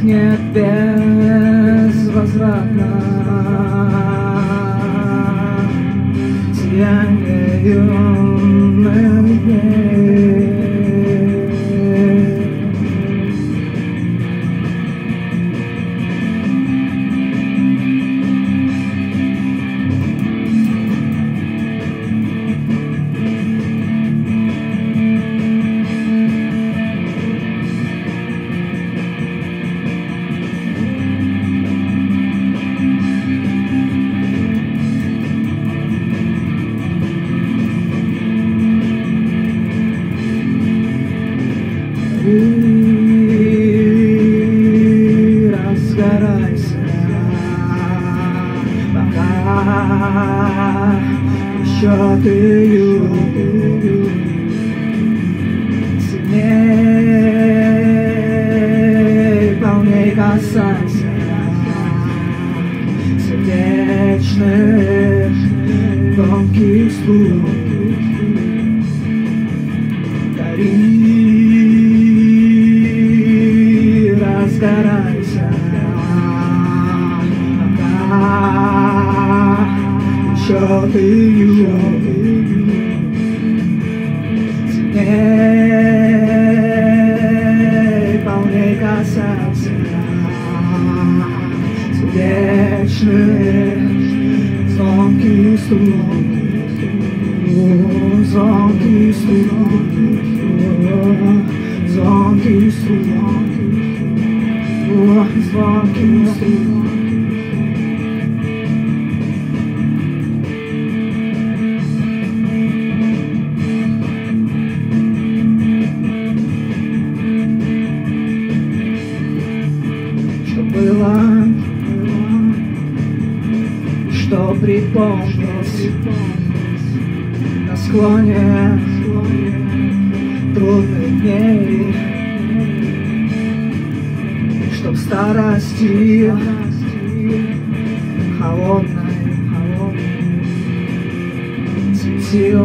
нет безвозвратно. Сияние юных дней. Разгорайся, пока еще ты юн. Сильней, полней касайся сердечных тонких струн. Разгорайся, пока еще ты юн. Сильней, полней касайся сердечных звонких струн. Звонких струн, звонких струн. Звонких струн. Что было, что припомнить на склоне трудных дней. Чтоб старости холодной светил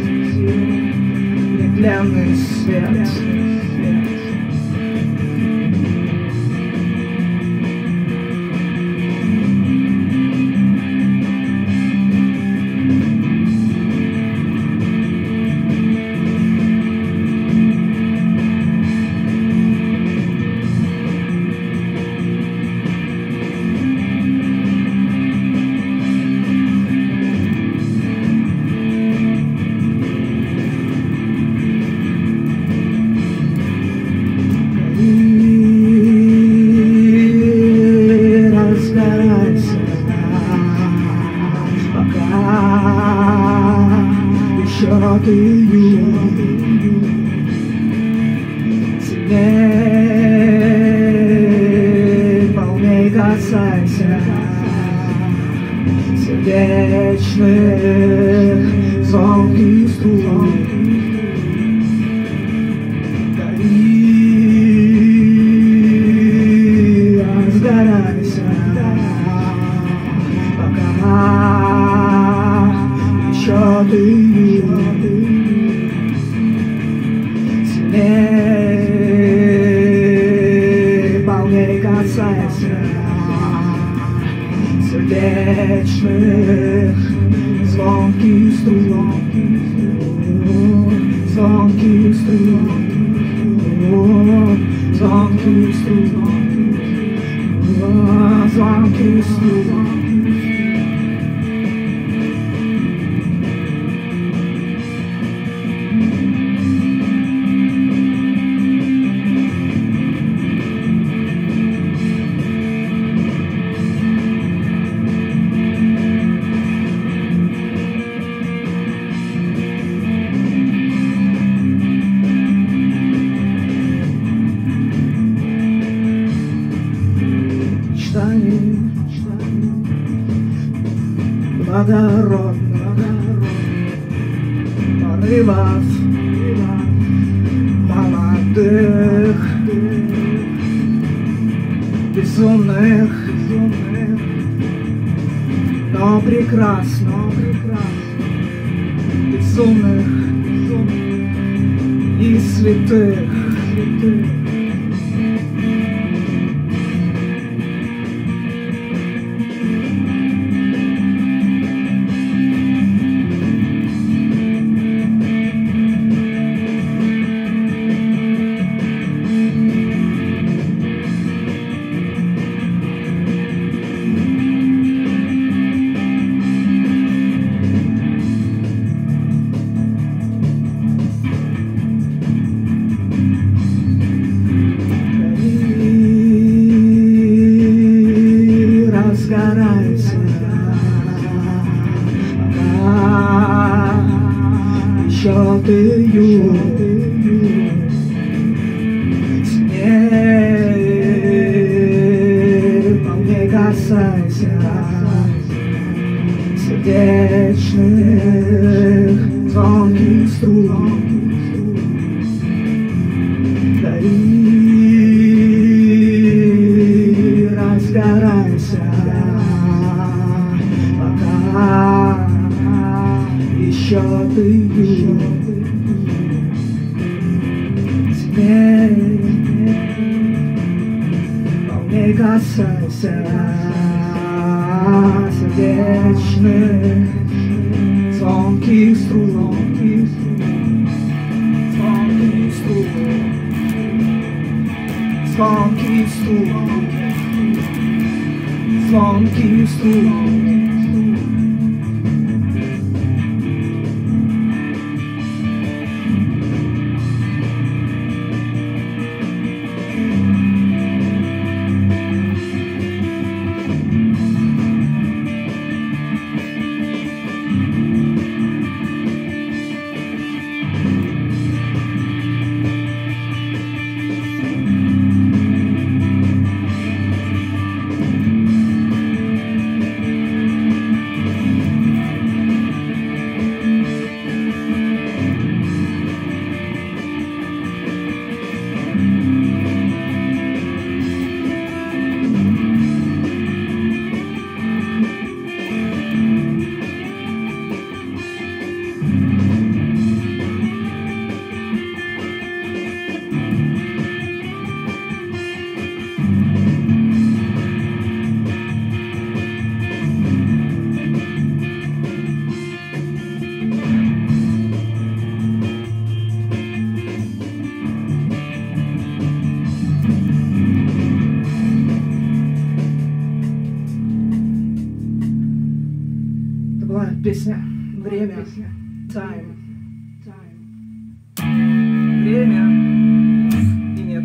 нетленный свет. Ты юн. Сильней, полней касайся сердечных звонких струн. Гори, разгорайся, пока еще ты юн. Сильней, полней касайся сердечных звонких струн. Звонких струн. Звонких струн. Звонких струн. Благородных порывов молодых, безумных, но прекрасных, безумных и святых. Волней касайся сердечных звонких струн, звонких струн, звонких струн, звонких струн. Песня «Время», «Time». Время и нет.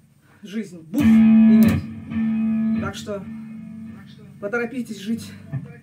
Жизнь, буф и нет. Так что поторопитесь жить.